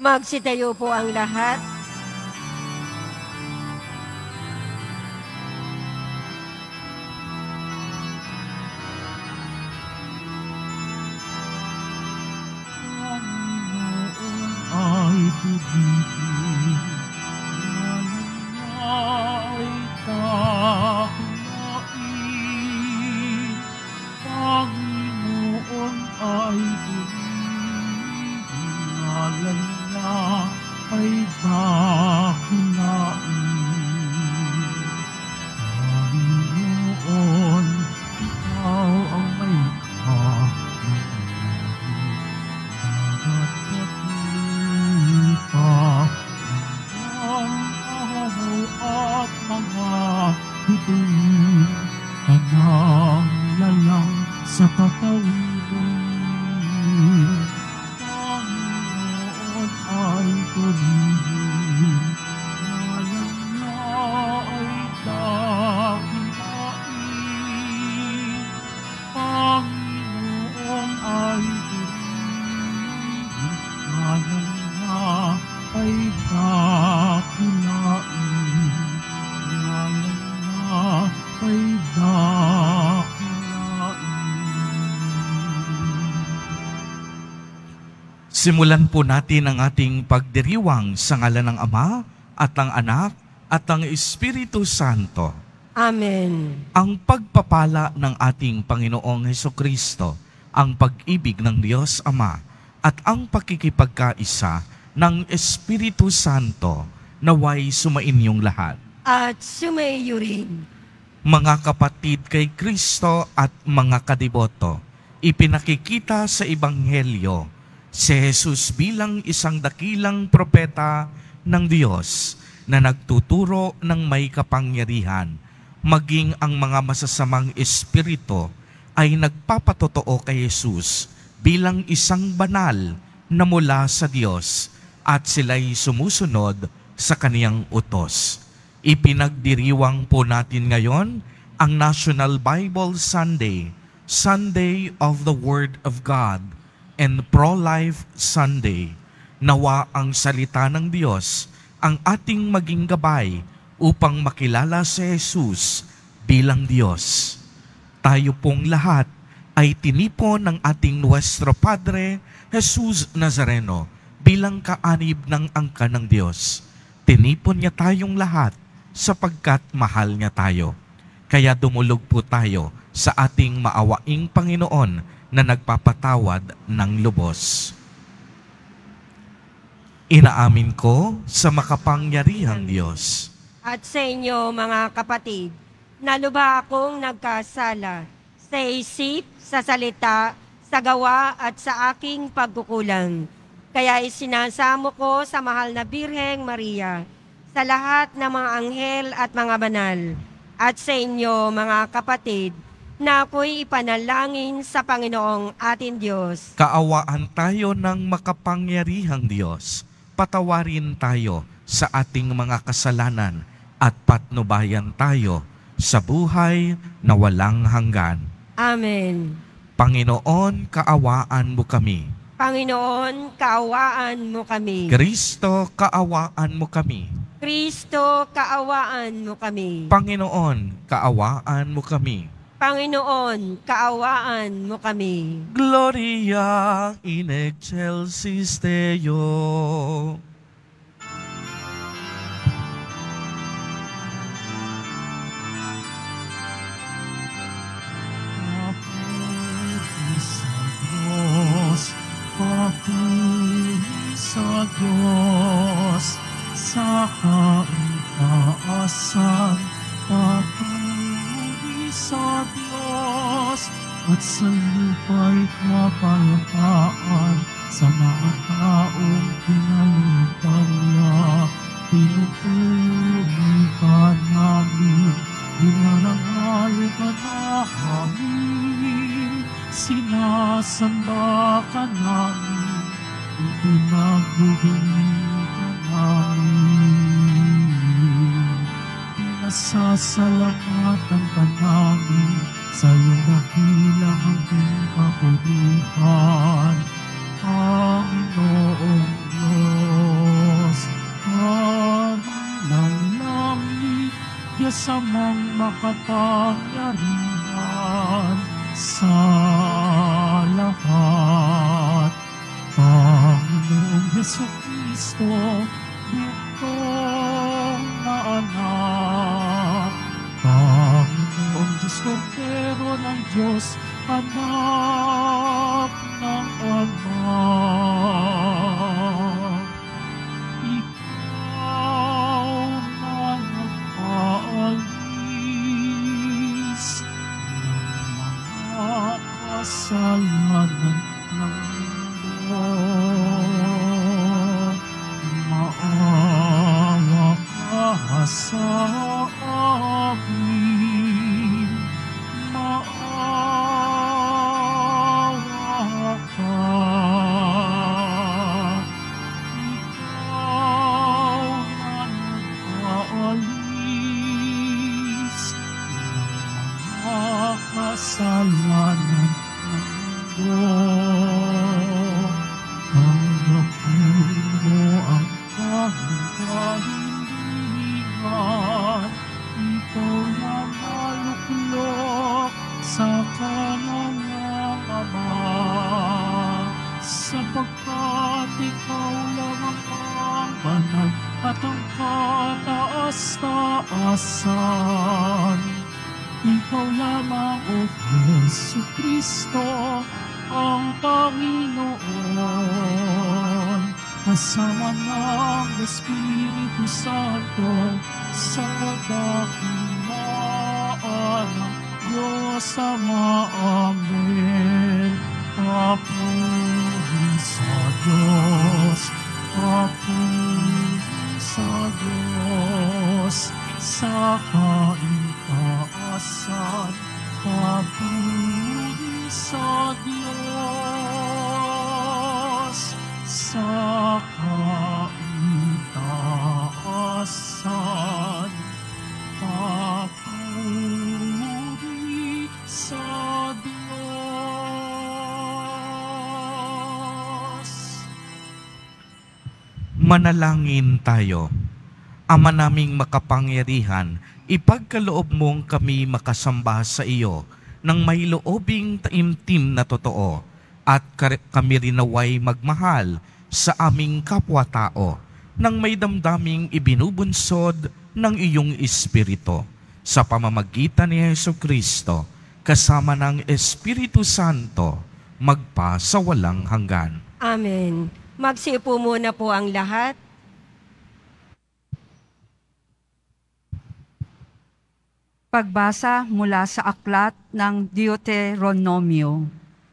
Magsitayo po ang lahat. Ay pag-ibig, ay takunain. Panginoon ay pag-ibig, ngalan niya ay dakunain. Panginoon, ikaw ang may tanang lalang sa tatawin. Panginoon ay pag-ibig, ngalan niya ay dakilain. Panginoon ay pag-ibig, ngalan niya ay dakilain. Ngalan niya ay dakilain. Simulan po natin ang ating pagdiriwang sa ngalan ng Ama at ng Anak at ng Espiritu Santo. Amen. Ang pagpapala ng ating Panginoong Hesukristo, ang pag-ibig ng Diyos Ama at ang pakikipagkaisa ng Espiritu Santo naway sumainyong lahat. At sumaiyo rin. Mga kapatid kay Kristo at mga kadiboto, ipinakikita sa Ebanghelyo si Jesus bilang isang dakilang propeta ng Diyos na nagtuturo ng may kapangyarihan, maging ang mga masasamang espiritu ay nagpapatotoo kay Jesus bilang isang banal na mula sa Diyos at sila'y sumusunod sa kaniyang utos. Ipinagdiriwang po natin ngayon ang National Bible Sunday, Sunday of the Word of God, and Pro-Life Sunday. Nawa ang salita ng Diyos ang ating maging gabay upang makilala si Jesus bilang Diyos. Tayo pong lahat ay tinipon ng ating Nuestro Padre Jesus Nazareno bilang kaanib ng angkan ng Diyos. Tinipon niya tayong lahat sapagkat mahal niya tayo. Kaya dumulog po tayo sa ating maawaing Panginoon na nagpapatawad ng lubos. Inaamin ko sa makapangyarihang Diyos At sa inyo mga kapatid, na lubha akong nagkasala sa isip, sa salita, sa gawa at sa aking pagkukulang. Kaya isinasamo ko sa mahal na Birheng Maria, sa lahat ng mga anghel at mga banal, at sa inyo mga kapatid, na ako'y ipanalangin sa Panginoong ating Diyos. Kaawaan tayo ng makapangyarihang Diyos. Patawarin tayo sa ating mga kasalanan at patnubayan tayo sa buhay na walang hanggan. Amen. Panginoon, kaawaan mo kami. Panginoon, kaawaan mo kami. Kristo, kaawaan mo kami. Kristo, kaawaan mo kami. Panginoon, kaawaan mo kami. Panginoon, kaawaan mo kami. Gloria in excelsis Deo. Papuri sa Diyos, sa kaitaasan, papuri sa Diyos, at sa lupa'y kapayapaan, sa mga taong pinalitan niya. Pinupuri ka namin, dinarangal ka namin, sinasamba ka namin, ipinagbubuli ka namin. Pinasasalamatan ka namin, sa iyong dakilang hanggang kapurihan, Panginoong Diyos. masamang makapangyarihan sa lahat. Panginoong Jesucristo, bukong na anak. Panginoong Diyos, Kordero ng Diyos, anak ng anak. Ikaw na nagpaalis ng mga kasalanan ng mundo. Maawa ka sa amin. Maawa ka. Ikaw na nagpaalis ng mga kasalanan ng mundo. Tanggapin mo ang kahilingan. Ikaw na naluklok sa kananang Ama, sapagkat ikaw lamang ang banal at ang kataas-taasan. Ikaw lamang, O Jesucristo, ang Panginoon, kasama ng Espiritu Santo, sa kadakilaan ng Diyos Ama. Amen. Papuri sa Diyos, papuri sa Diyos, sa kaitaasan, papuri sa Diyos, sa kaitaasan, papuri sa Diyos. Manalangin tayo. Ama naming makapangyarihan, ipagkaloob mong kami makasamba sa iyo ng may loobing taimtim na totoo, at kami rin naway magmahal sa aming kapwa-tao nang may damdaming ibinubunsod ng iyong Espiritu, sa pamamagitan ni Jesucristo, kasama ng Espiritu Santo, magpa sa walang hanggan. Amen. Magsiupo muna po ang lahat. Pagbasa mula sa aklat ng Deuteronomio.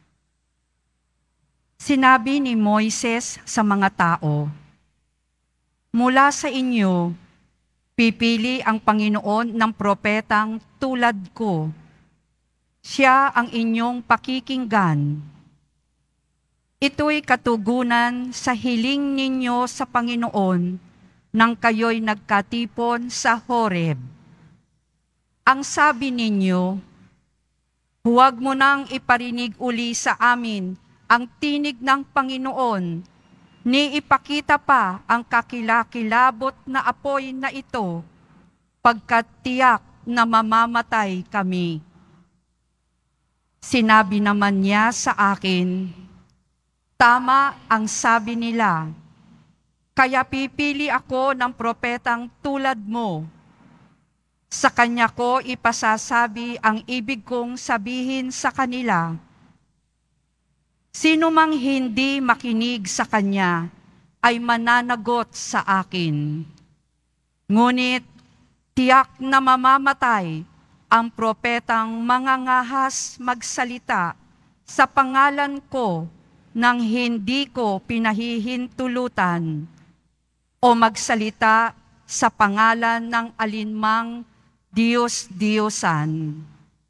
Sinabi ni Moises sa mga tao, "Mula sa inyo, pipili ang Panginoon ng propetang tulad ko. Siya ang inyong pakikinggan. Ito'y katugunan sa hiling ninyo sa Panginoon nang kayo'y nagkatipon sa Horeb. Ang sabi ninyo, huwag mo nang iparinig uli sa amin ang tinig ng Panginoon, ni ipakita pa ang kakilakilabot na apoy na ito, pagkat tiyak na mamamatay kami." Sinabi naman niya sa akin, "Tama ang sabi nila, kaya pipili ako ng propetang tulad mo. Sa kanya ko ipasasabi ang ibig kong sabihin sa kanila. Sino mang hindi makinig sa kanya ay mananagot sa akin. Ngunit tiyak na mamamatay ang propetang mangangahas magsalita sa pangalan ko nang hindi ko pinahihintulutan, o magsalita sa pangalan ng alinmang Diyos-Diyosan."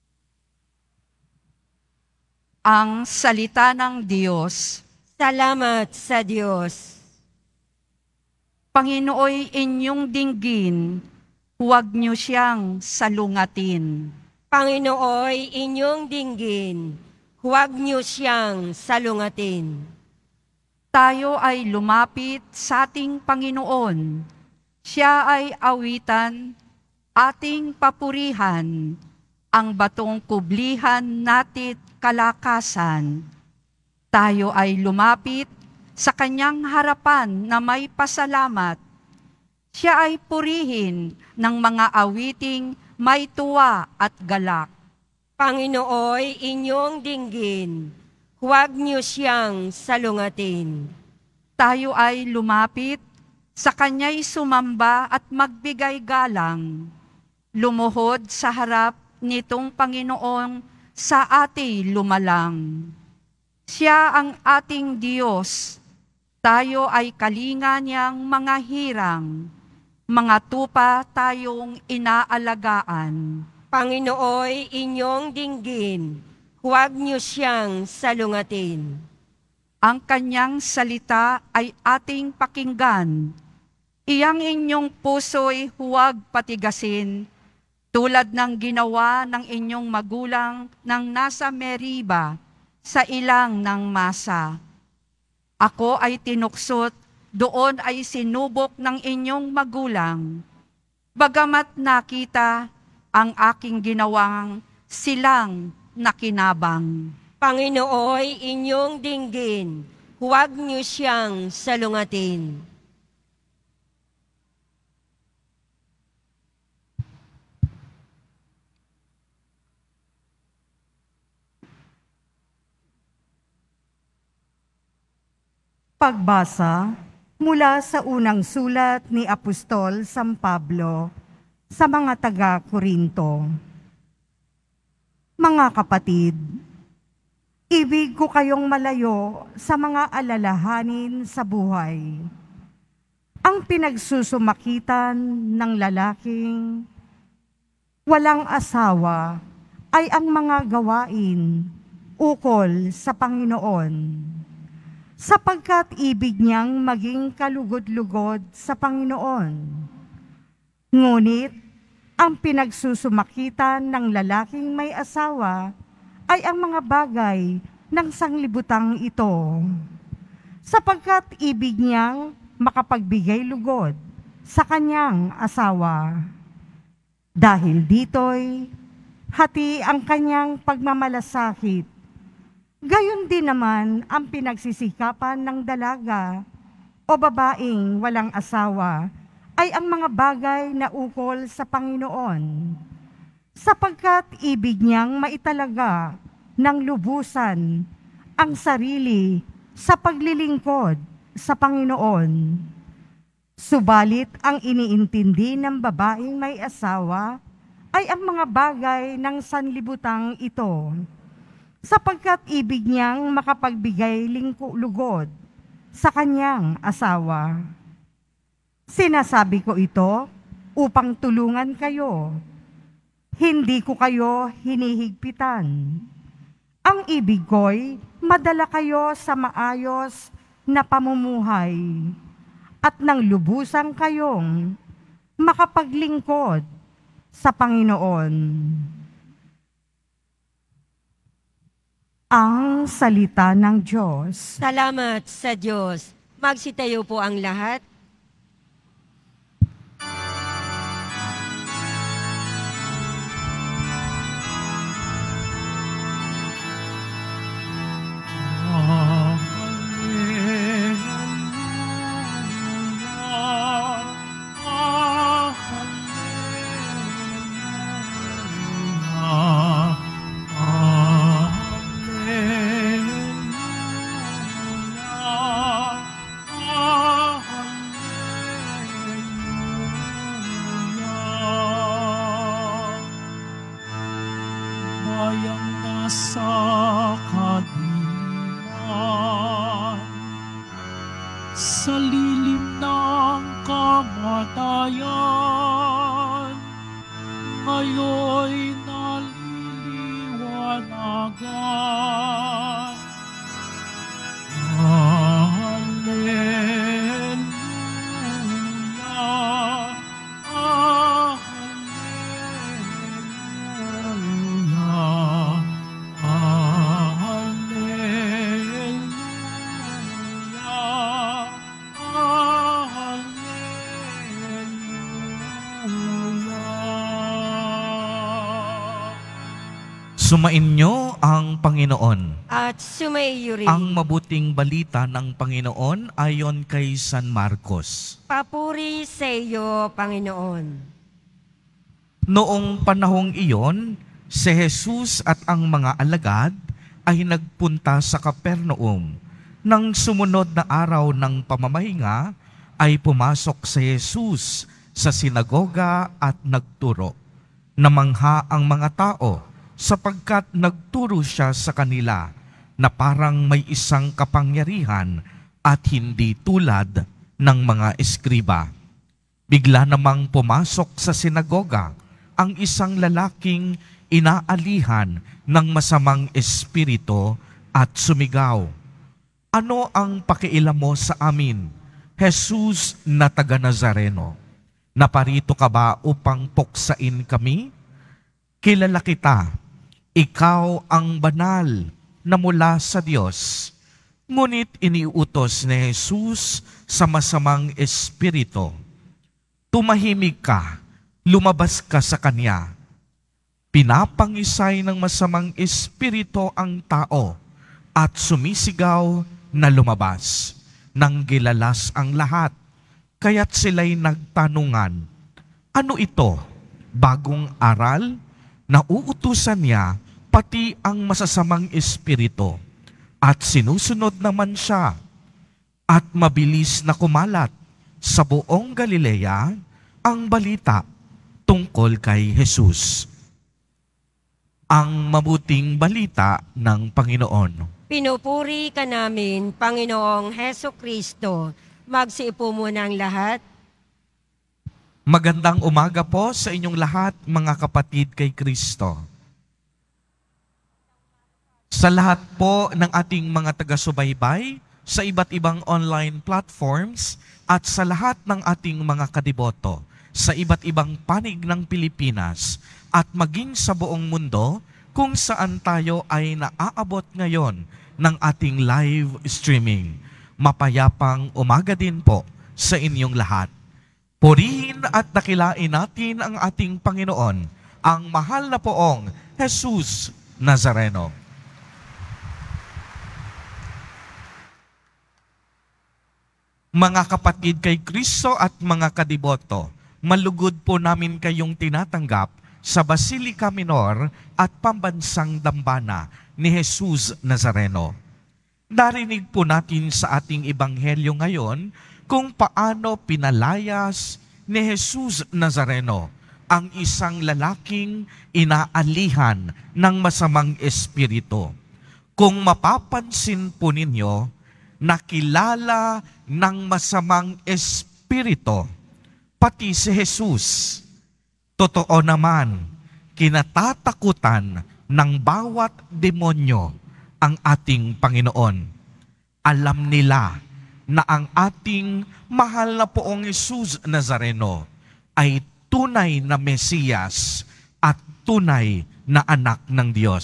Ang salita ng Diyos. Salamat sa Diyos. Panginooy inyong dinggin, huwag niyo siyang salungatin. Panginooy inyong dinggin, huwag niyo siyang salungatin. Tayo ay lumapit sa ating Panginoon. Siya ay awitan, Ating papurihan ang batong kublihan natit kalakasan. Tayo ay lumapit sa kanyang harapan na may pasalamat. Siya ay purihin ng mga awiting may tuwa at galak. Panginooy, inyong dinggin, huwag niyo siyang salungatin. Tayo ay lumapit, sa kanya'y sumamba at magbigay galang. Lumuhod sa harap nitong Panginoon sa ati lumalang. Siya ang ating Diyos, tayo ay kalinga niyang mga hirang, mga tupa tayong inaalagaan. Panginooy, inyong dinggin, huwag niyo siyang salungatin. Ang kanyang salita ay ating pakinggan. Iyang inyong puso'y huwag patigasin, tulad ng ginawa ng inyong magulang nang nasa Meriba, sa ilang ng masa. Ako ay tinuksot, doon ay sinubok ng inyong magulang. Bagamat nakita ang aking ginawang silang nakinabang. Panginooy, inyong dinggin, huwag niyo siyang salungatin. Pagbasa mula sa unang sulat ni Apostol San Pablo sa mga taga-Korinto. Mga kapatid, ibig ko kayong malayo sa mga alalahanin sa buhay. Ang pinagsusumakitan ng lalaking walang asawa ay ang mga gawain ukol sa Panginoon, sapagkat ibig niyang maging kalugod-lugod sa Panginoon. Ngunit, ang pinagsusumakitan ng lalaking may asawa ay ang mga bagay ng sanglibutang ito, sapagkat ibig niyang makapagbigay lugod sa kanyang asawa. Dahil dito'y hati ang kanyang pagmamalasakit. Gayon din naman ang pinagsisikapan ng dalaga o babaeng walang asawa ay ang mga bagay na ukol sa Panginoon, sapagkat ibig niyang maitalaga ng lubusan ang sarili sa paglilingkod sa Panginoon. Subalit ang iniintindi ng babaeng may asawa ay ang mga bagay ng sanlibutang ito, sapagkat ibig niyang makapagbigay lugod sa kanyang asawa. Sinasabi ko ito upang tulungan kayo. Hindi ko kayo hinihigpitan. Ang ibig ko'y madala kayo sa maayos na pamumuhay at nang lubusang kayong makapaglingkod sa Panginoon. Ang salita ng Diyos. Salamat sa Diyos. Magsitayo po ang lahat. Bayang nasa kadiliman, sa lilim ng kamatayan, ngayon'y naliliwanagan. Hallelujah, hallelujah, hallelujah. Sumainyo ang Panginoon. At sumaiyo rin. Ang mabuting balita ng Panginoon ayon kay San Marcos. Papuri sa iyo, Panginoon. Noong panahong iyon, si Jesus at ang mga alagad ay nagpunta sa Capernaum. Nang sumunod na araw ng pamamahinga, ay pumasok si Jesus sa sinagoga at nagturo. Namangha ang mga tao sapagkat nagturo siya sa kanila na parang may isang kapangyarihan at hindi tulad ng mga eskriba. Bigla namang pumasok sa sinagoga ang isang lalaking inaalihan ng masamang espiritu at sumigaw, "Ano ang pakialam mo sa amin, Jesus na taga Nazareno? Naparito ka ba upang puksain kami? Kilala kita. Ikaw ang banal na mula sa Diyos." Ngunit iniutos ni Jesus sa masamang espiritu, "Tumahimik ka, lumabas ka sa kanya." Pinapangisay ng masamang espiritu ang tao at sumisigaw na lumabas. Nang gilalas ang lahat, kaya't sila'y nagtanungan, "Ano ito? Bagong aral? Nauutusan niya pati ang masasamang espiritu at sinusunod naman siya." At mabilis na kumalat sa buong Galilea ang balita tungkol kay Jesus. Ang mabuting balita ng Panginoon. Pinupuri ka namin, Panginoong Heso Kristo. Magsiupo muna ang lahat. Magandang umaga po sa inyong lahat, mga kapatid kay Kristo. Sa lahat po ng ating mga taga-subaybay, sa iba't ibang online platforms, at sa lahat ng ating mga kadiboto, sa iba't ibang panig ng Pilipinas, at maging sa buong mundo, kung saan tayo ay naaabot ngayon ng ating live streaming. Mapayapang umaga din po sa inyong lahat. Purihin at dakilain natin ang ating Panginoon, ang mahal na poong Jesus Nazareno. Mga kapatid kay Kristo at mga kadiboto, malugod po namin kayong tinatanggap sa Basilica Minor at Pambansang Dambana ni Jesus Nazareno. Narinig po natin sa ating ebanghelyo ngayon kung paano pinalayas ni Jesus Nazareno ang isang lalaking inaalihan ng masamang espiritu. Kung mapapansin po ninyo, nakilala ng masamang espiritu pati si Jesus. Totoo naman, kinatatakutan ng bawat demonyo ang ating Panginoon. Alam nila na ang ating mahal na poong Jesus Nazareno ay tunay na Mesiyas at tunay na anak ng Diyos.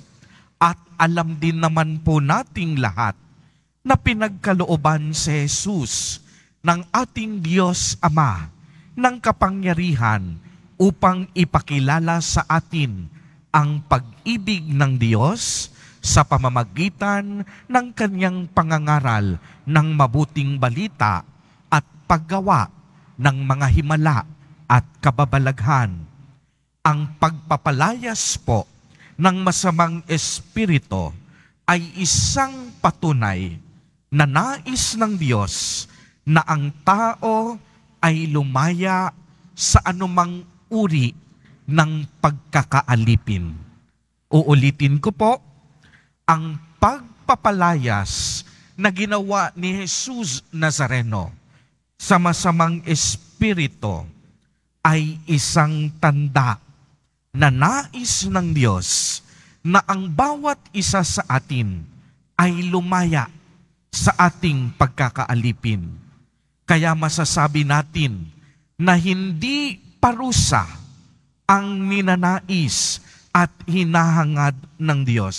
At alam din naman po nating lahat na pinagkalooban si Jesus ng ating Diyos Ama ng kapangyarihan upang ipakilala sa atin ang pag-ibig ng Diyos sa pamamagitan ng kanyang pangangaral ng mabuting balita at paggawa ng mga himala at kababalaghan. Ang pagpapalayas po ng masamang espiritu ay isang patunay na nais ng Diyos na ang tao ay lumaya sa anumang uri ng pagkakaalipin. Uulitin ko po, ang pagpapalayas na ginawa ni Jesus Nazareno sa masamang espiritu ay isang tanda na nais ng Diyos na ang bawat isa sa atin ay lumaya sa ating pagkakaalipin. Kaya masasabi natin na hindi parusa ang ninanais at hinahangad ng Diyos.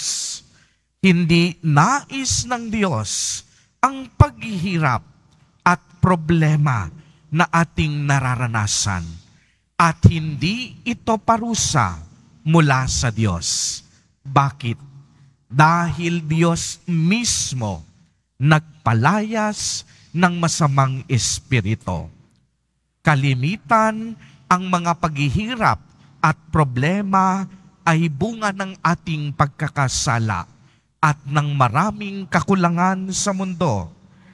Hindi nais ng Diyos ang paghihirap at problema na ating nararanasan. At hindi ito parusa mula sa Diyos. Bakit? Dahil Diyos mismo nagpalayas ng masamang espiritu. Kalimitan, ang mga paghihirap at problema ay bunga ng ating pagkakasala at ng maraming kakulangan sa mundo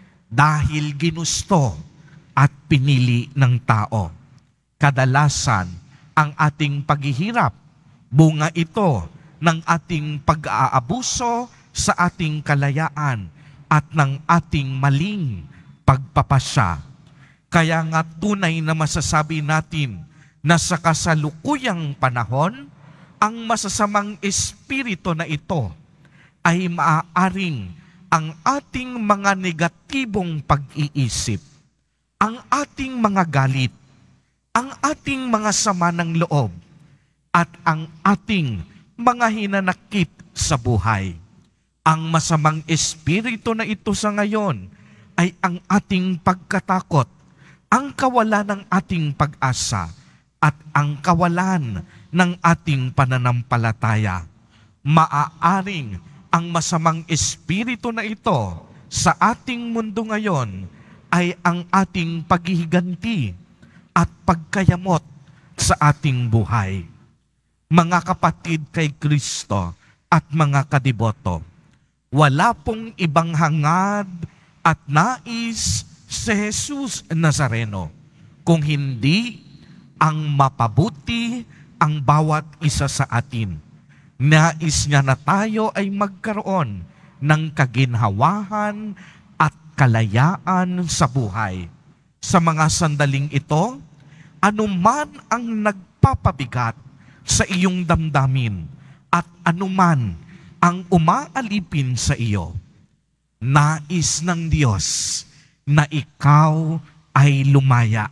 dahil ginusto at pinili ng tao. Kadalasan, ang ating paghihirap, bunga ito ng ating pag-aabuso sa ating kalayaan at ng ating maling pagpapasya. Kaya nga tunay na masasabi natin na sa kasalukuyang panahon, ang masasamang espiritu na ito ay maaaring ang ating mga negatibong pag-iisip, ang ating mga galit, ang ating mga sama ng loob, at ang ating mga hinanakit sa buhay. Ang masamang espiritu na ito sa ngayon ay ang ating pagkatakot, ang kawalan ng ating pag-asa, at ang kawalan ng ating pananampalataya. Maaaring ang masamang espiritu na ito sa ating mundo ngayon ay ang ating paghihiganti at pagkayamot sa ating buhay. Mga kapatid kay Kristo at mga kadiboto, wala pong ibang hangad at nais si Jesus Nazareno kung hindi ang mapabuti ang bawat isa sa atin. Nais niya na tayo ay magkaroon ng kaginhawahan at kalayaan sa buhay. Sa mga sandaling ito, anuman ang nagpapabigat sa iyong damdamin at anuman ang umaalipin sa iyo, nais ng Diyos na ikaw ay lumaya.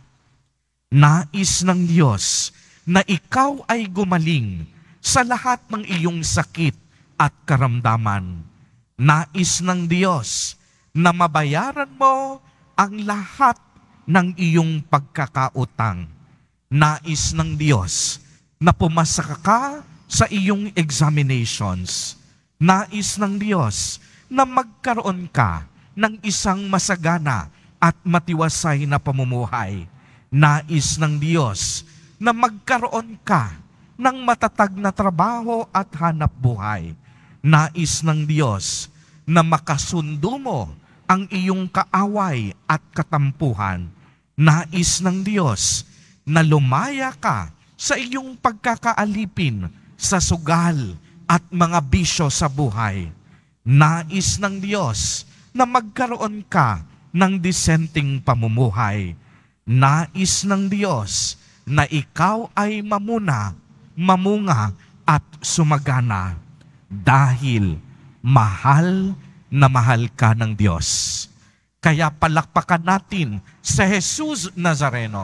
Nais ng Diyos na ikaw ay gumaling sa lahat ng iyong sakit at karamdaman. Nais ng Diyos na mabayaran mo ang lahat ng iyong pagkakautang. Nais ng Diyos na pumasa ka sa iyong examinations. Nais ng Diyos na magkaroon ka ng isang masagana at matiwasay na pamumuhay. Nais ng Diyos na magkaroon ka ng matatag na trabaho at hanap buhay. Nais ng Diyos na makasundo mo ang iyong kaaway at katampuhan. Nais ng Diyos na lumaya ka sa iyong pagkakaalipin sa sugal at mga bisyo sa buhay. Nais ng Diyos na magkaroon ka ng disenteng pamumuhay. Nais ng Diyos na ikaw ay mamunga at sumagana dahil mahal na mahal ka ng Diyos. Kaya palakpakan natin sa Jesus Nazareno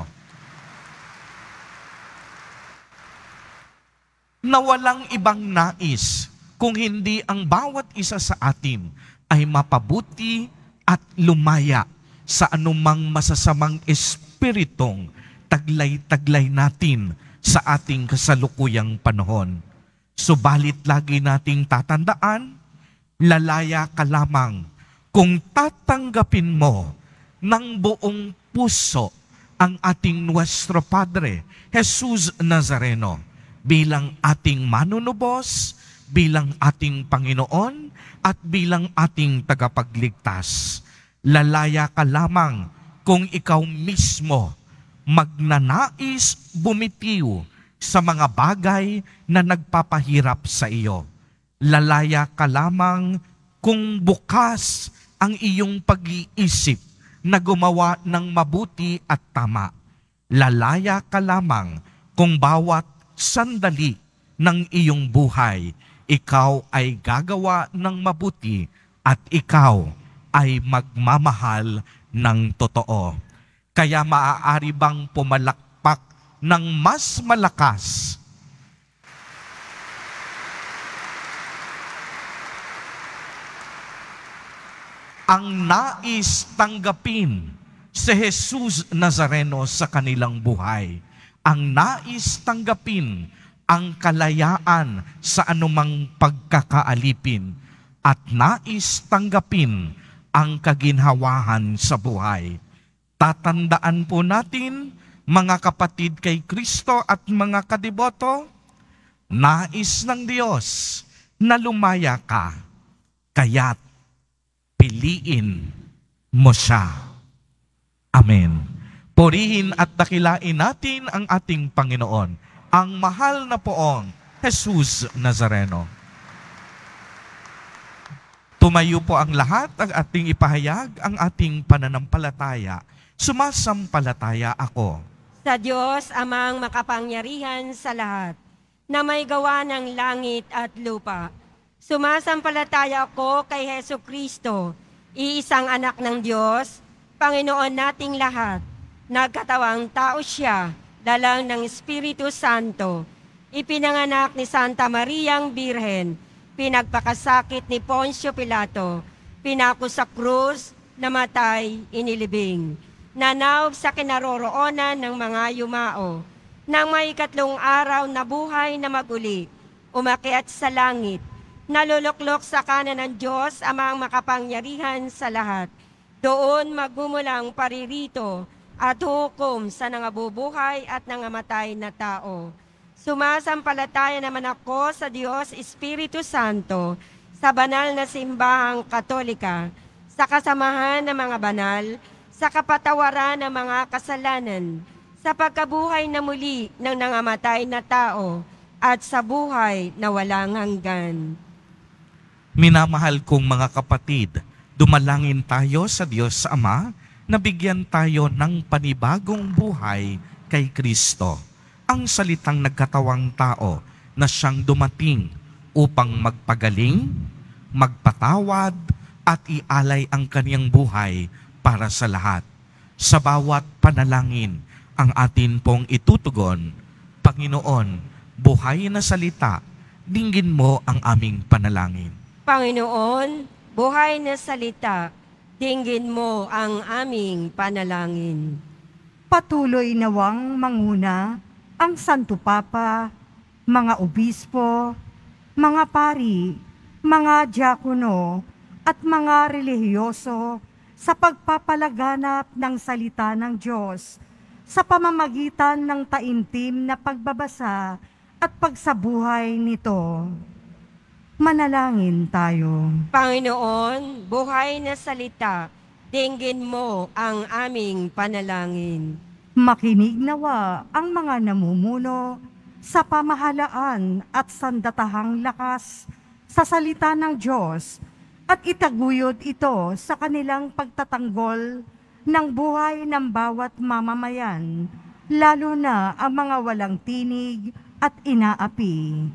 na walang ibang nais kung hindi ang bawat isa sa atin ay mapabuti at lumaya sa anumang masasamang espiritong taglay-taglay natin sa ating kasalukuyang panahon. Subalit lagi nating tatandaan, lalaya ka lamang kung tatanggapin mo ng buong puso ang ating Nuestro Padre, Jesus Nazareno, bilang ating manunubos, bilang ating Panginoon, at bilang ating tagapagligtas. Lalaya ka lamang kung ikaw mismo magnanais bumitiw sa mga bagay na nagpapahirap sa iyo. Lalaya ka lamang kung bukas ang iyong pag-iisip na gumawa ng mabuti at tama. Lalaya ka lamang kung bawat sandali ng iyong buhay, ikaw ay gagawa ng mabuti at ikaw ay magmamahal ng totoo. Kaya maaari bang pumalakpak ng mas malakas ang nais tanggapin si Jesus Nazareno sa kanilang buhay? Ang nais tanggapin ang kalayaan sa anumang pagkakaalipin at nais tanggapin ang kaginhawahan sa buhay. Tatandaan po natin, mga kapatid kay Kristo at mga kadiboto, nais ng Diyos na lumaya ka, kaya't piliin mo siya. Amen. Purihin at dakilain natin ang ating Panginoon, ang mahal na poong Jesus Nazareno. Tumayo po ang lahat ang ating ipahayag ang ating pananampalataya. Sumasampalataya ako Sa Diyos, Amang makapangyarihan sa lahat, na may gawa ng langit at lupa. Sumasampalataya ako kay Hesu Kristo, iisang anak ng Diyos, Panginoon nating lahat. Nagkatawang tao siya, dalang ng Espiritu Santo. Ipinanganak ni Santa Mariang Birhen, pinagpakasakit ni Poncio Pilato, pinako sa krus, namatay, inilibing. Nanaog sa kinaroroonan ng mga yumao. Nang may 3 araw na buhay na maguli, umakyat sa langit, naluluklok sa kanan ng Diyos Amang makapangyarihan sa lahat. Doon magmumulang paririto at hukom sa nangabubuhay at nangamatay na tao. Sumasampalataya naman ako sa Diyos Espiritu Santo, sa banal na simbahang Katolika, sa kasamahan ng mga banal, sa kapatawaran ng mga kasalanan, sa pagkabuhay na muli ng nangamatay na tao, at sa buhay na walang hanggan. Minamahal kong mga kapatid, dumalangin tayo sa Diyos Ama na bigyan tayo ng panibagong buhay kay Kristo, ang salitang nagkatawang tao na siyang dumating upang magpagaling, magpatawad, at ialay ang kaniyang buhay para sa lahat. Sa bawat panalangin, ang atin pong itutugon, Panginoon, buhay na salita, dinggin mo ang aming panalangin. Panginoon, buhay na salita, dinggin mo ang aming panalangin. Patuloy nawang manguna ang Santo Papa, mga obispo, mga pari, mga diakono, at mga relihiyoso sa pagpapalaganap ng salita ng Diyos sa pamamagitan ng taimtim na pagbabasa at pagsabuhay nito. Manalangin tayo. Panginoon, buhay na salita, dinggin mo ang aming panalangin. Makinig nawa ang mga namumuno sa pamahalaan at sandatahang lakas sa salita ng Diyos at itaguyod ito sa kanilang pagtatanggol ng buhay ng bawat mamamayan, lalo na ang mga walang tinig at inaapi.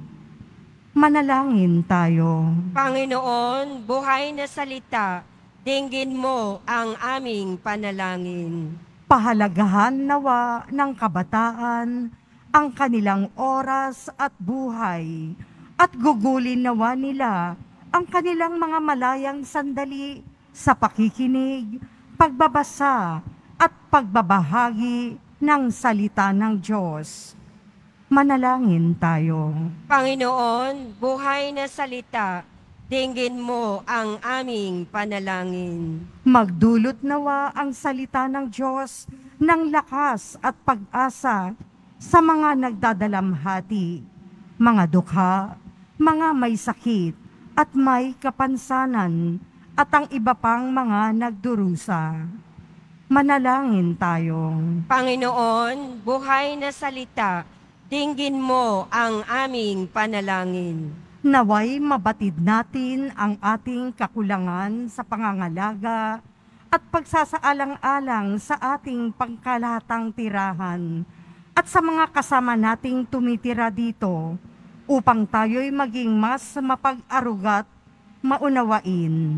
Manalangin tayo. Panginoon, buhay na salita, dinggin mo ang aming panalangin. Pahalagahan nawa ng kabataan ang kanilang oras at buhay at gugulin nawa nila ang kanilang mga malayang sandali sa pakikinig, pagbabasa at pagbabahagi ng salita ng Diyos. Manalangin tayo. Panginoon, buhay na salita, dinggin mo ang aming panalangin. Magdulot nawa ang salita ng Diyos ng lakas at pag-asa sa mga nagdadalamhati, mga dukha, mga may sakit, at may kapansanan, at ang iba pang mga nagdurusa. Manalangin tayo. Panginoon, buhay na salita, dinggin mo ang aming panalangin. Naway mabatid natin ang ating kakulangan sa pangangalaga at pagsasaalang-alang sa ating pangkalahatang tirahan at sa mga kasama nating tumitira dito, upang tayo'y maging mas mapag-arugat, maunawain.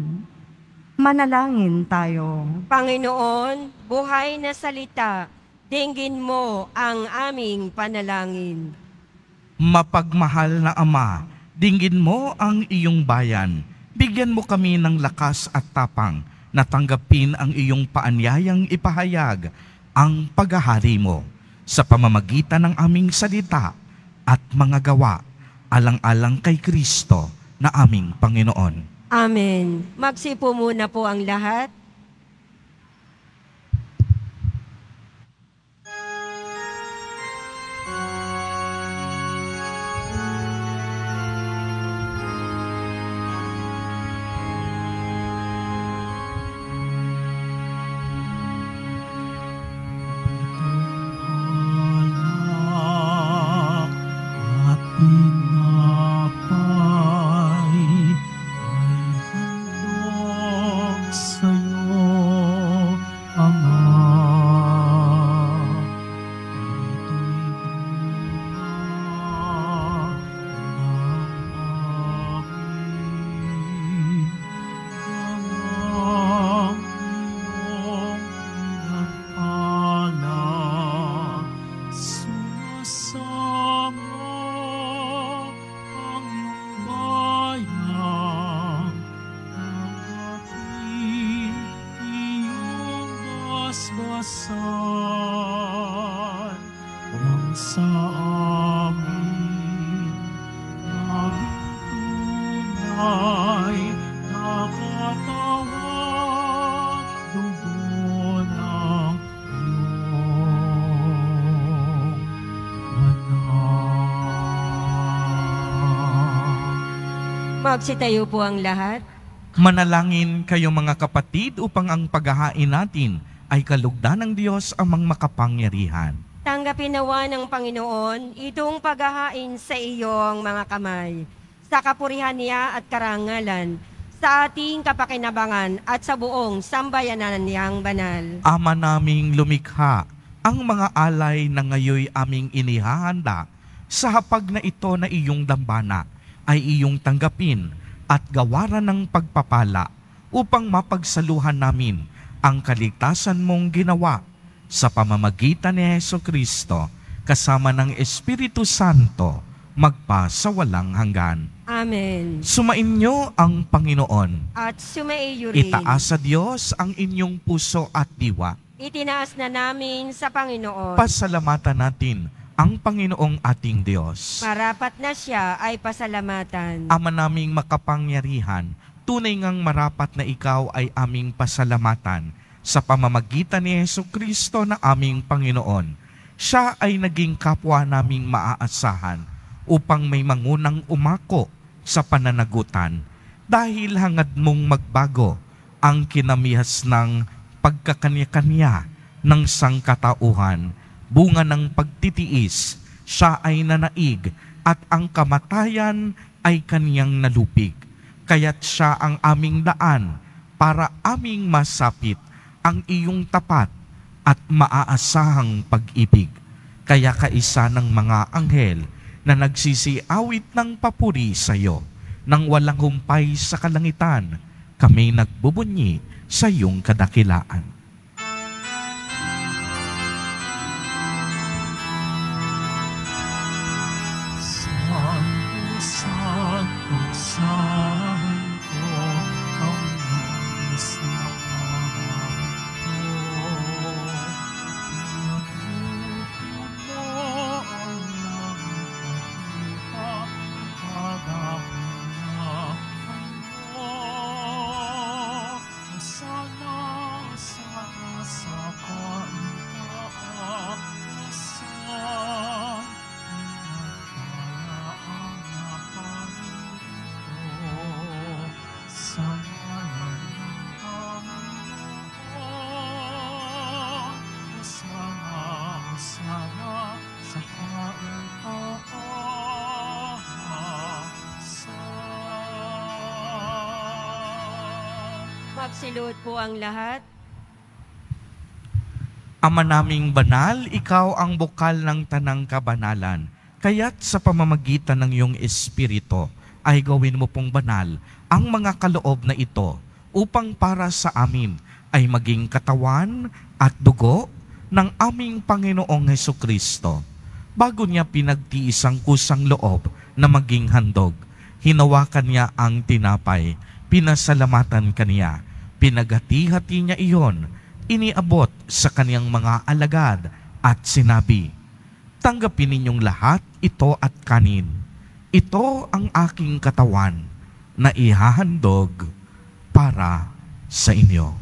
Manalangin tayo. Panginoon, buhay na salita, dinggin mo ang aming panalangin. Mapagmahal na Ama, dinggin mo ang iyong bayan. Bigyan mo kami ng lakas at tapang na tanggapin ang iyong paanyayang ipahayag ang paghahari mo sa pamamagitan ng aming salita, at mga gawa, alang-alang kay Kristo na aming Panginoon. Amen. Magsipo muna po ang lahat. At pinapay ay handog sa'yo, Ama. Ito'y bunga ng aming dalawang iyong pinagpala. Sumasama ang iyong bayan, tanggapin iyong basbasan nang sa amin maging tunay na katawan, dugo ng iyong Magsitayo po ang lahat. Manalangin kayo mga kapatid upang ang paghahain natin ay kalugdan ng Diyos amang makapangyarihan. Tanggapin nawa ng Panginoon itong paghahain sa iyong mga kamay, sa kapurihan niya at karangalan, sa ating kapakinabangan at sa buong sambayanan niyang banal. Ama naming lumikha, ang mga alay na ngayoy aming inihahanda sa hapag na ito na iyong dambana ay iyong tanggapin at gawaran ng pagpapala upang mapagsaluhan namin ang kaligtasan mong ginawa sa pamamagitan ni Jesucristo kasama ng Espiritu Santo magpasawalang hanggan. Amen. Sumainyo ang Panginoon. At sumaiyo rin. Itaas sa Diyos ang inyong puso at diwa. Itinaas na namin sa Panginoon. Pasalamatan natin ang Panginoong ating Diyos. Marapat na siya ay pasalamatan. Ama naming makapangyarihan, tunay ngang marapat na ikaw ay aming pasalamatan sa pamamagitan ni Jesucristo na aming Panginoon. Siya ay naging kapwa naming maaasahan upang may mangunang umako sa pananagutan dahil hangad mong magbago ang kinamihas ng pagkakanya-kanya ng sangkatauhan, bunga ng pagtitiis, siya ay nanaig at ang kamatayan ay kaniyang nalupig. Kaya't siya ang aming daan para aming masapit ang iyong tapat at maaasahang pag-ibig. Kaya kaisa ng mga anghel na nagsisiawit ng papuri sa iyo, nang walang humpay sa kalangitan, kami nagbubunyi sa iyong kadakilaan. Santo, Santo, Santo, ang langis na pangalan ko. Nagugulo ang langit at lupa, pag-akunawaan mo. Sana, sana sa kaitaasan, Magsiluhod po ang lahat. Ama naming banal, ikaw ang bukal ng tanang kabanalan. Kaya't sa pamamagitan ng iyong Espiritu ay gawin mo pong banal ang mga kaloob na ito upang para sa amin ay maging katawan at dugo ng aming Panginoong Hesukristo. Bago niya pinagtiis ang kusang loob na maging handog, hinawakan niya ang tinapay, pinasalamatan kaniya, pinagati-hati niya iyon, iniabot sa kaniyang mga alagad at sinabi, "Tanggapin ninyong lahat ito at kanin. Ito ang aking katawan na ihahandog para sa inyo.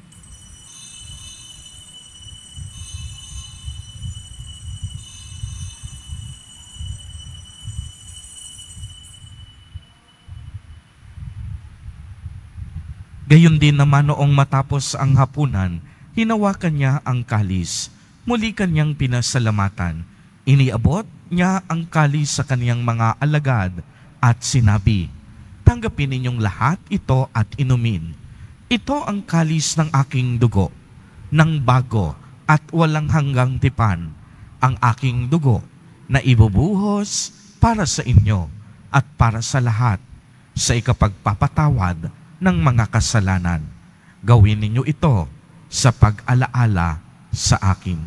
Gayon din naman noong matapos ang hapunan, hinawakan niya ang kalis. Muli kanyang pinasalamatan. Iniabot niya ang kalis sa kaniyang mga alagad at sinabi, "Tanggapin ninyong lahat ito at inumin. Ito ang kalis ng aking dugo, ng bago at walang hanggang tipan, ang aking dugo na ibubuhos para sa inyo at para sa lahat sa ikapagpapatawad ng mga kasalanan. Gawin ninyo ito sa pag-alaala sa akin."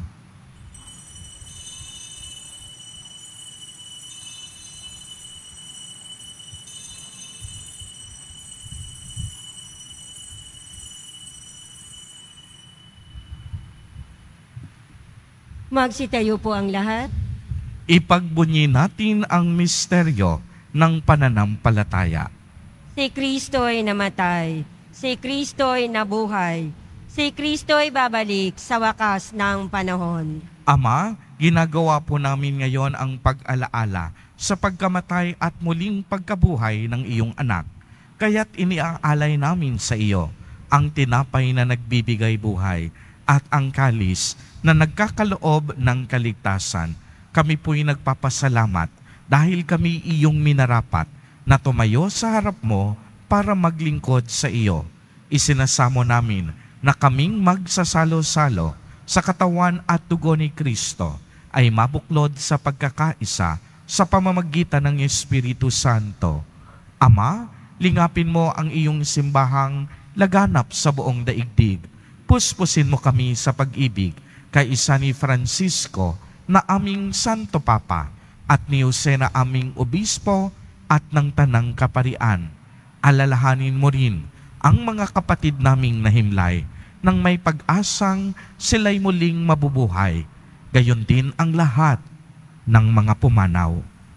Magsitayo po ang lahat. Ipagbunyi natin ang misteryo ng pananampalataya. Si Kristo'y namatay, si Kristo'y nabuhay, si Kristo'y babalik sa wakas ng panahon. Ama, ginagawa po namin ngayon ang pag-alaala sa pagkamatay at muling pagkabuhay ng iyong anak. Kaya't iniaalay namin sa iyo ang tinapay na nagbibigay buhay at ang kalis na nagkakaloob ng kaligtasan. Kami po'y nagpapasalamat dahil kami iyong minarapat na tumayo sa harap mo para maglingkod sa iyo. Isinasamo namin na kaming magsasalo-salo sa katawan at dugo ni Kristo ay mabuklod sa pagkakaisa sa pamamagitan ng Espiritu Santo. Ama, lingapin mo ang iyong simbahang laganap sa buong daigdig. Puspusin mo kami sa pag-ibig kay isa ni Francisco na aming Santo Papa at ni Jose na aming Obispo at ng Tanang Kaparian. Alalahanin mo rin ang mga kapatid naming nahimlay nang may pag-asang sila'y muling mabubuhay. Gayon din ang lahat ng mga pumanaw.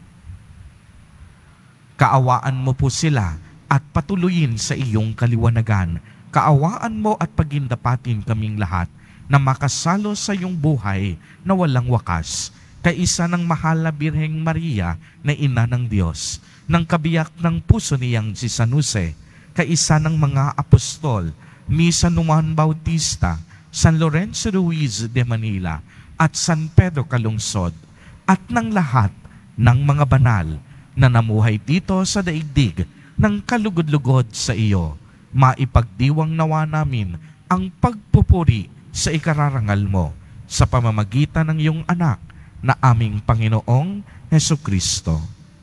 Kaawaan mo po sila at patuloyin sa iyong kaliwanagan. Kaawaan mo at pagindapatin kaming lahat na makasalo sa iyong buhay na walang wakas, kaisa ng mahal na Birheng Maria na Ina ng Diyos, ng kabiyak ng puso niyang si San Jose, kaisa ng mga apostol, ni San Juan Bautista, San Lorenzo Ruiz de Manila, at San Pedro Calungsod, at ng lahat ng mga banal na namuhay dito sa daigdig ng kalugod-lugod sa iyo. Maipagdiwang nawa namin ang pagpupuri sa ikararangal mo sa pamamagitan ng iyong anak na aming Panginoong Hesukristo.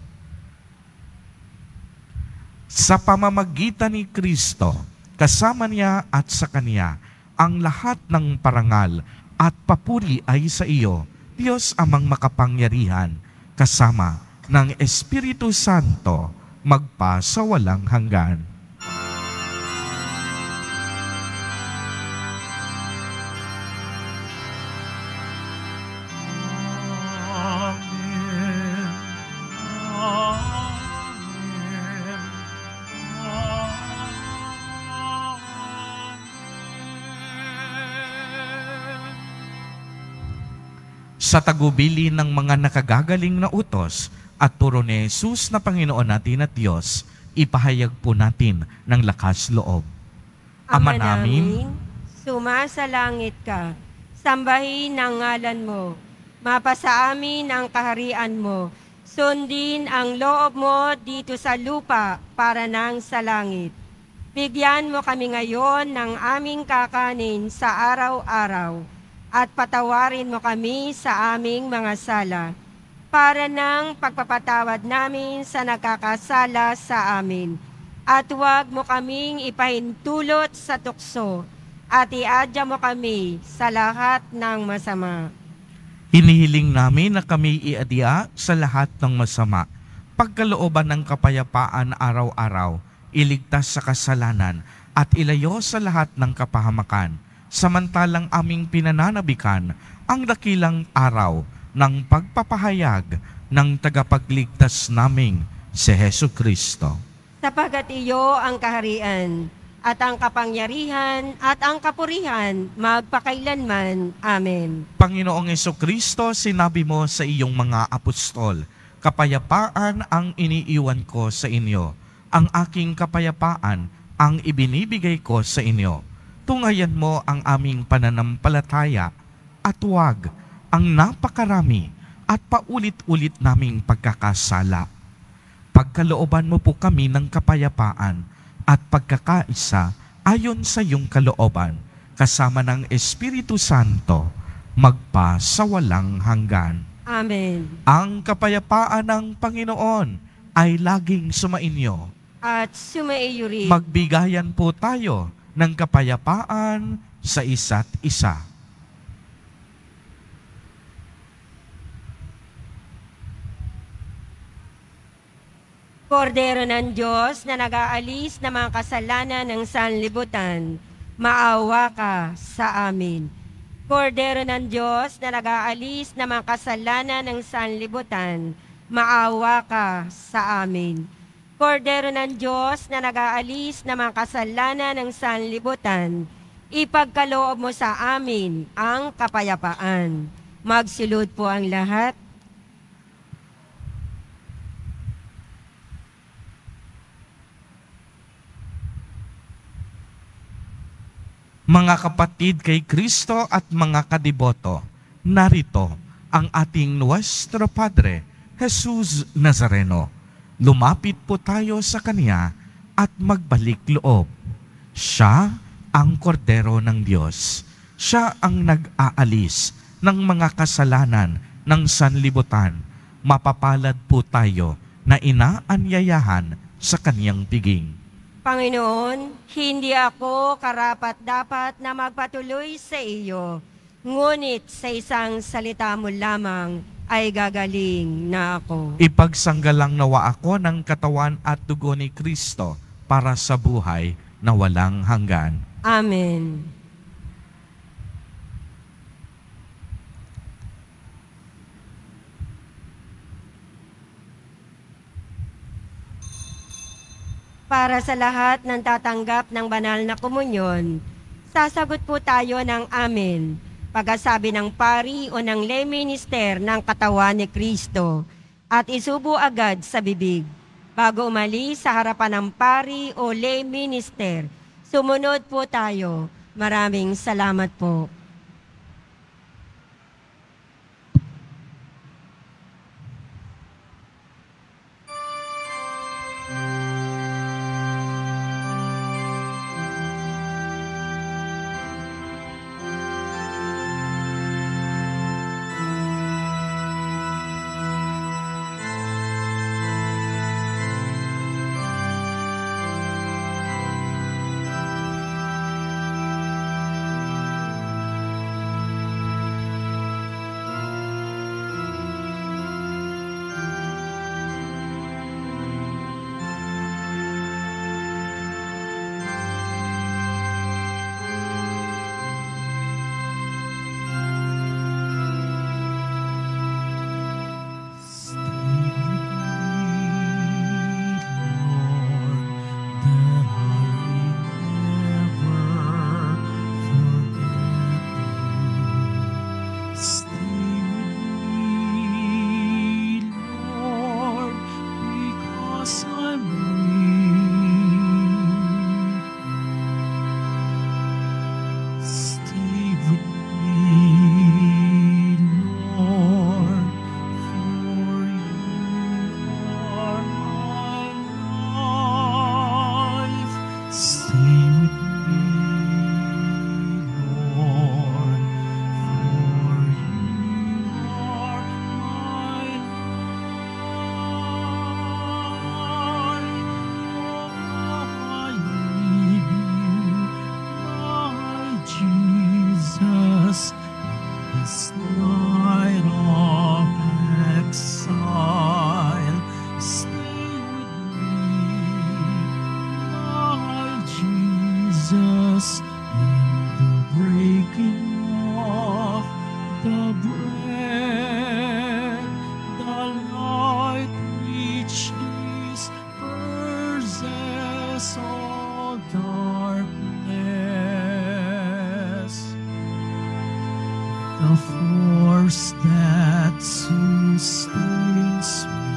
Sa pamamagitan ni Kristo, kasama niya at sa Kanya, ang lahat ng parangal at papuri ay sa iyo, Diyos amang makapangyarihan, kasama ng Espiritu Santo, magpa sa walang hanggan. Sa tagubili ng mga nakagagaling na utos at turo ni Jesus na Panginoon natin at Diyos, ipahayag po natin ng lakas loob. Ama namin, sumasalangit ka, sambahin ang ngalan mo, mapasa amin ang kaharian mo, sundin ang loob mo dito sa lupa para nang sa langit. Bigyan mo kami ngayon ng aming kakanin sa araw-araw, at patawarin mo kami sa aming mga sala, para ng pagpapatawad namin sa nakakasala sa amin. At huwag mo kaming ipahintulot sa tukso, at iadya mo kami sa lahat ng masama. hinihiling namin na kami iadya sa lahat ng masama, pagkalooban ng kapayapaan araw-araw, iligtas sa kasalanan, at ilayo sa lahat ng kapahamakan, samantalang aming pinananabikan ang dakilang araw ng pagpapahayag ng tagapagligtas naming si Hesu Kristo. Sapagat iyo ang kaharian, at ang kapangyarihan, at ang kapurihan, magpakailanman. Amen. Panginoong Hesu Kristo, sinabi mo sa iyong mga apostol, kapayapaan ang iniiwan ko sa inyo. Ang aking kapayapaan ang ibinibigay ko sa inyo. Tungayan mo ang aming pananampalataya at huwag ang napakarami at paulit-ulit naming pagkakasala. Pagkalooban mo po kami ng kapayapaan at pagkakaisa ayon sa iyong kalooban, kasama ng Espiritu Santo, magpa sa walang hanggan. Amen. Ang kapayapaan ng Panginoon ay laging sumainyo. At sumaiyo rin. Magbigayan po tayo ng kapayapaan sa isa't isa. Kordero ng Diyos na nag-aalis ng mga kasalanan ng sanlibutan, maawa ka sa amin. Kordero ng Diyos na nag-aalis ng mga kasalanan ng sanlibutan, maawa ka sa amin. Kordero ng Diyos na nag-aalis ng mga kasalanan ng sanlibutan, ipagkaloob mo sa amin ang kapayapaan. Magsilod po ang lahat. Mga kapatid kay Kristo at mga kadiboto, narito ang ating Nuestro Padre, Jesus Nazareno. Lumapit po tayo sa Kanya at magbalik loob. Siya ang kordero ng Diyos. Siya ang nag-aalis ng mga kasalanan ng sanlibutan. Mapapalad po tayo na inaanyayahan sa Kaniyang piging. Panginoon, hindi ako karapat-dapat na magpatuloy sa iyo, ngunit sa isang salita mo lamang ay gagaling na ako. Ipagsanggalang nawa ako ng katawan at dugo ni Kristo para sa buhay na walang hanggan. Amen. Para sa lahat ng tatanggap ng banal na komunyon, sasagot po tayo ng amen. Pagkasabi ng pari o ng lay minister ng katawan ni Kristo at isubo agad sa bibig. Bago umalis sa harapan ng pari o lay minister, sumunod po tayo. Maraming salamat po. force that sustains me,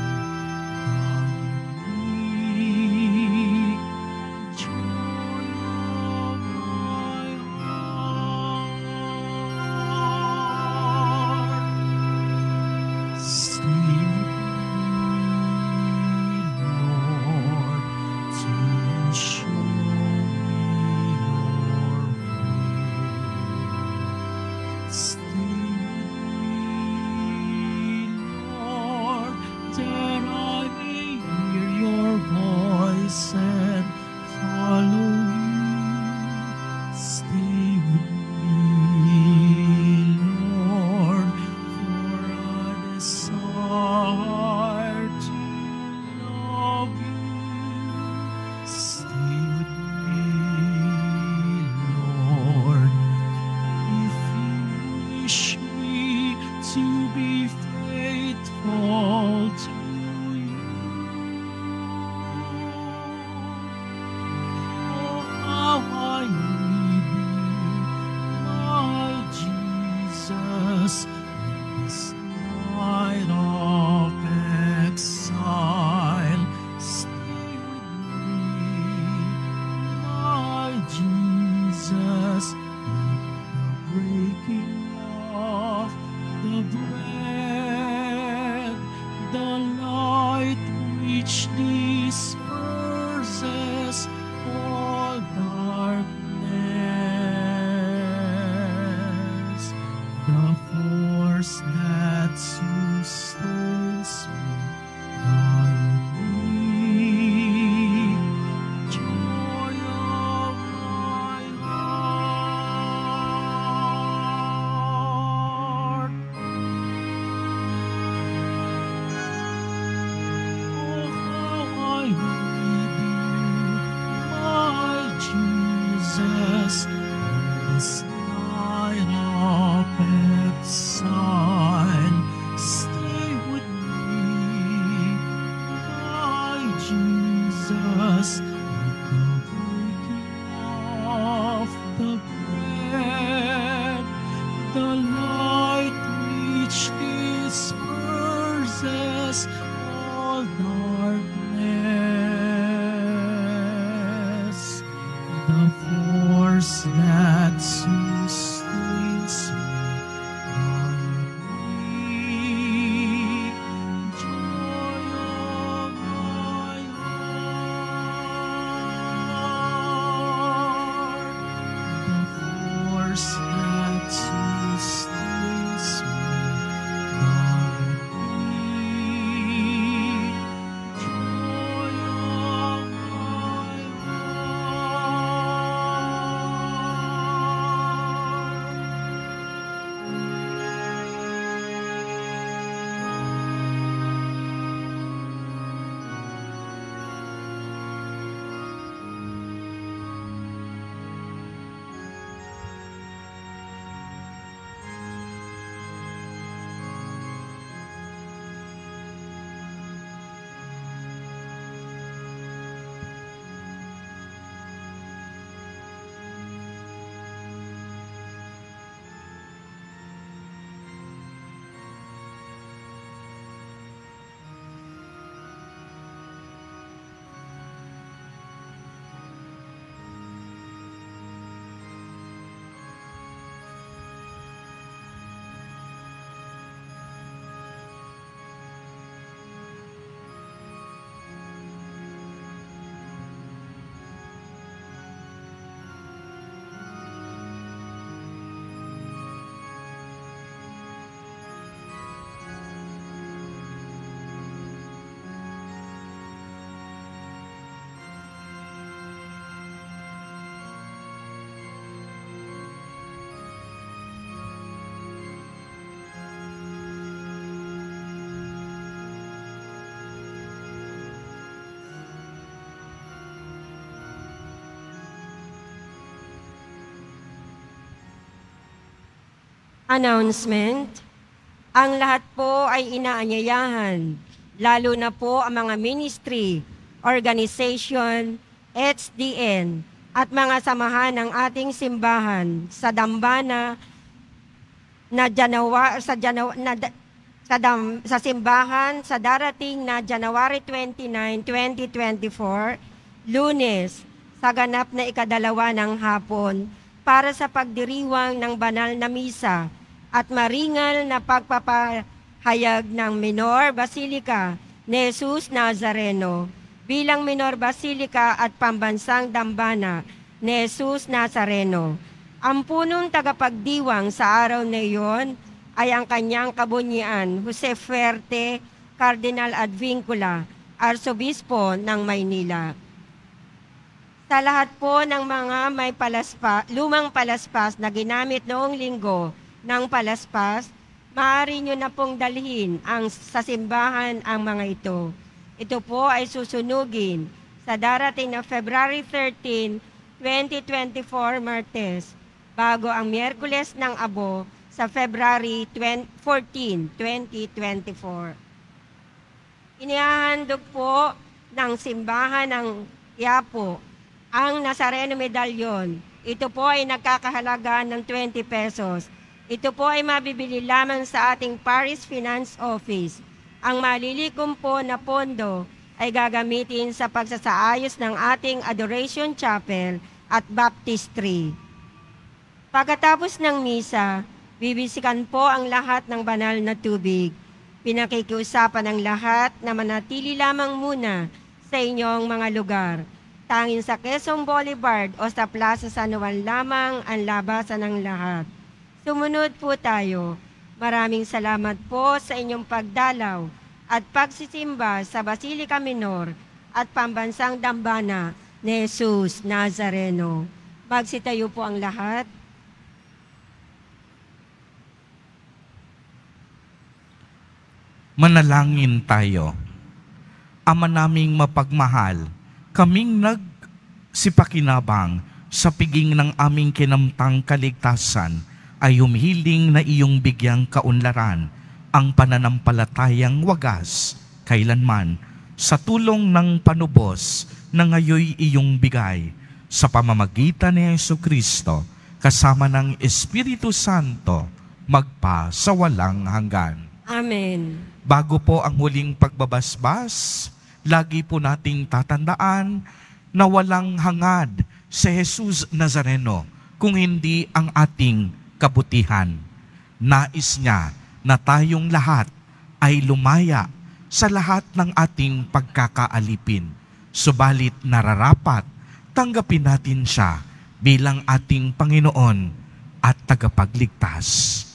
the unique joy of my heart. Stay with me, Lord, to show me your way. Stay Lord, that I may hear your voice and follow you. Stay with me, Lord, for I desire to love you. Stay with me, Lord, if you wish me to be faithful to you. Oh, how I need you, my Jesus, in this night of exile. Stay with me, my Jesus, in the breaking of the bread, the light which disperses all darkness, the force that sustains me, the unique joy of my heart. Oh, how I need you, my Jesus, in this night of exile. Stay with me, my Jesus, with the breaking of the bread, the light which disperses all darkness, the force that sustains me, the unique joy of my heart, the force that sustains me, the unique joy of my heart. Announcement. Ang lahat po ay inaanyayahan, lalo na po ang mga ministry, organization, HDN, at mga samahan ng ating simbahan sa dambana sa simbahan sa darating na January 29, 2024, Lunes, sa ganap na ikadalawa ng hapon, para sa pagdiriwang ng banal na misa at maringal na pagpapahayag ng Minor Basilica ni Jesus Nazareno bilang Minor Basilica at Pambansang Dambana ni Jesus Nazareno. Ang punong tagapagdiwang sa araw na iyon ay ang kanyang kabunyian, Jose Fuerte, Cardinal Advincula, Arsobispo ng Maynila. Sa lahat po ng mga may lumang palaspas na ginamit noong linggo ng palaspas, maaari nyo na pong dalhin sa simbahan ang mga ito. Ito po ay susunugin sa darating na February 13, 2024, Martes, bago ang Miyerkules ng Abo sa February 14, 2024. Inihahandog po ng simbahan ng Quiapo ang Nazareno Medallion. Ito po ay nagkakahalaga ng 20 pesos. Ito po ay mabibili lamang sa ating Parish Finance Office. Ang malilikom po na pondo ay gagamitin sa pagsasaayos ng ating Adoration Chapel at Baptistry. Pagkatapos ng misa, bibisikan po ang lahat ng banal na tubig. Pinakikiusapan ng lahat na manatili lamang muna sa inyong mga lugar. Tanging sa Quezon Boulevard o sa Plaza San Juan lamang ang labasan ng lahat. Sumunod po tayo. Maraming salamat po sa inyong pagdalaw at pagsisimba sa Basilica Minor at Pambansang Dambana ni Jesus Nazareno. Magsitayo po ang lahat. Manalangin tayo. Ama naming mapagmahal, kaming nagsipakinabang sa piging ng aming kinamtang kaligtasan ay humihiling na iyong bigyang kaunlaran ang pananampalatayang wagas kailanman sa tulong ng panubos na ngayoy iyong bigay sa pamamagitan ni Jesucristo kasama ng Espiritu Santo magpa sa walang hanggan. Amen. Bago po ang huling pagbabasbas, lagi po nating tatandaan na walang hangad si Jesus Nazareno kung hindi ang ating kabutihan. Nais niya na tayong lahat ay lumaya sa lahat ng ating pagkakaalipin. Subalit nararapat, tanggapin natin siya bilang ating Panginoon at tagapagligtas.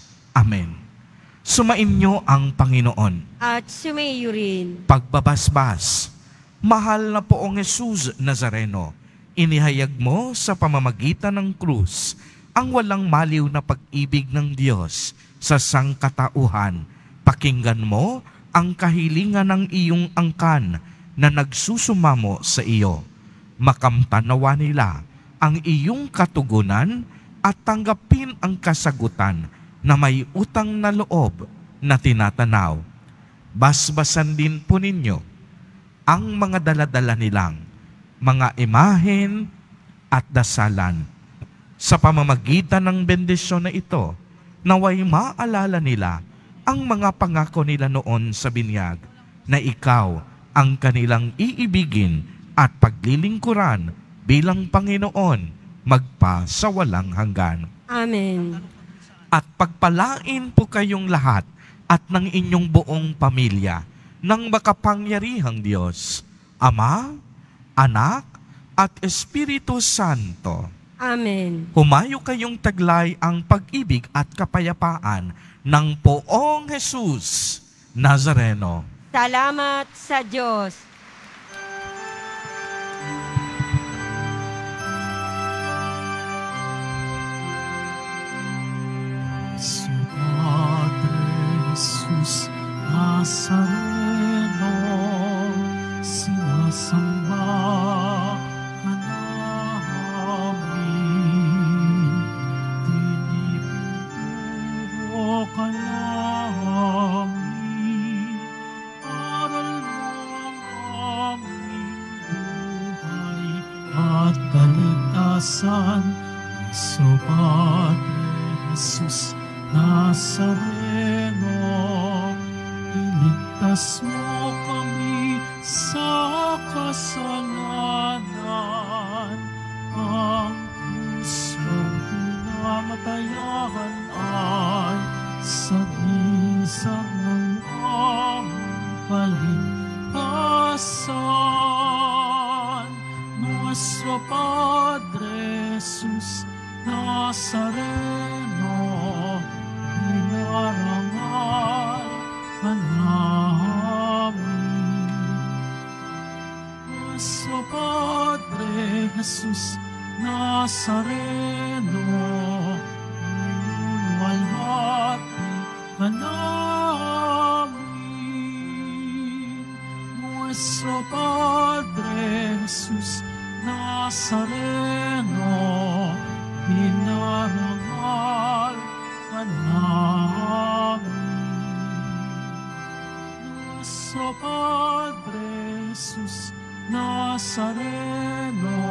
Amen. Sumainyo ang Panginoon. At sumayo rin. Pagbabasbas, mahal na poong Jesus Nazareno, inihayag mo sa pamamagitan ng krus ang walang maliw na pag-ibig ng Diyos sa sangkatauhan. Pakinggan mo ang kahilingan ng iyong angkan na nagsusumamo sa iyo. Makamtanawa nila ang iyong katugunan at tanggapin ang kasagutan na may utang na loob na tinatanaw. Basbasan din po ninyo ang mga daladala nilang mga imahen at dasalan. Sa pamamagitan ng bendisyon na ito, naway maalala nila ang mga pangako nila noon sa binyag na ikaw ang kanilang iibigin at paglilingkuran bilang Panginoon magpa sa walang hanggan. Amen. At pagpalain po kayong lahat at ng inyong buong pamilya ng makapangyarihang Diyos, Ama, Anak, at Espiritu Santo. Amen. Humayo kayong taglay ang pag-ibig at kapayapaan ng poong Jesus Nazareno. Salamat sa Diyos. Su Padre Jesus Nazareno, sinasamba ka namin, tinipinturo ka namin, aral mo ang aming buhay at kaligtasan. Su Padre Jesus Nazareno, iligtas mo kami sa kasalanan. Ang pusong pinamatayan ay sagisag ng aming kaligtasan. Nuestro Padre Jesus Nazareno, dinarangal ka namin. Nuestro Padre Jesus Nazareno, niluwalhati ka namin. Nuestro Padre Jesus Nazareno, dinarangal ka namin. Nuestro Padre Jesus Nazareno,